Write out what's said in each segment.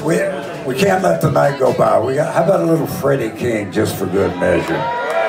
We can't let the night go by. How about a little Freddie King just for good measure?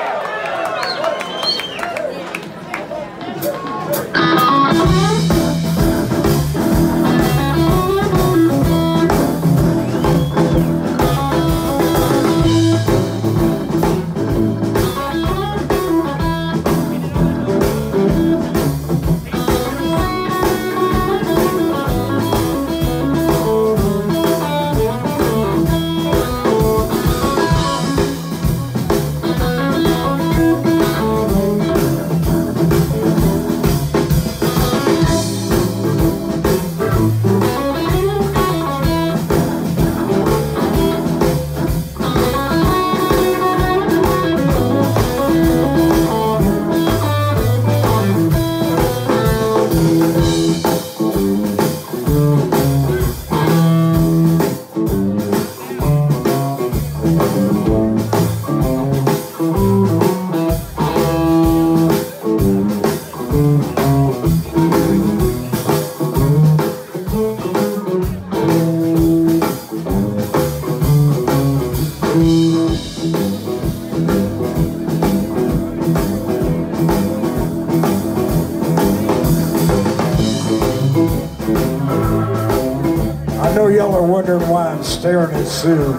Wondering why I'm staring at Sue.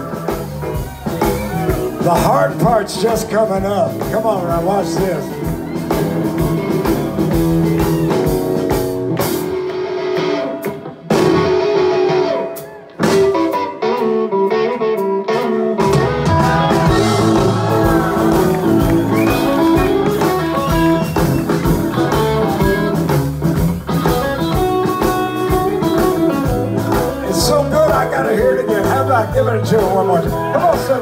The hard part's just coming up. Come on, now watch this. Give it to her one more time. Come on, son.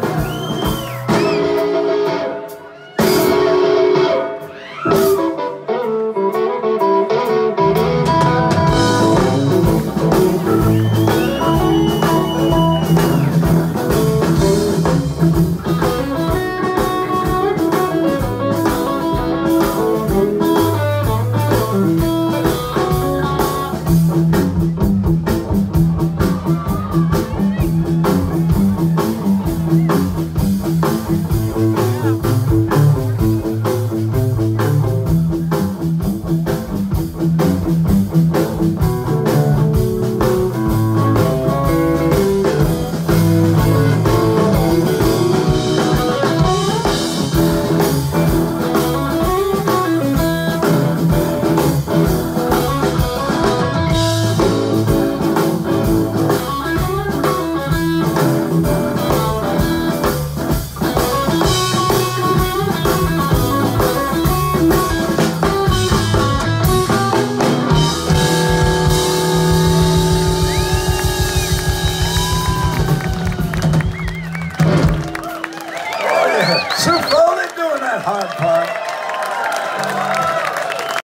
Sue Foley doing that hard part.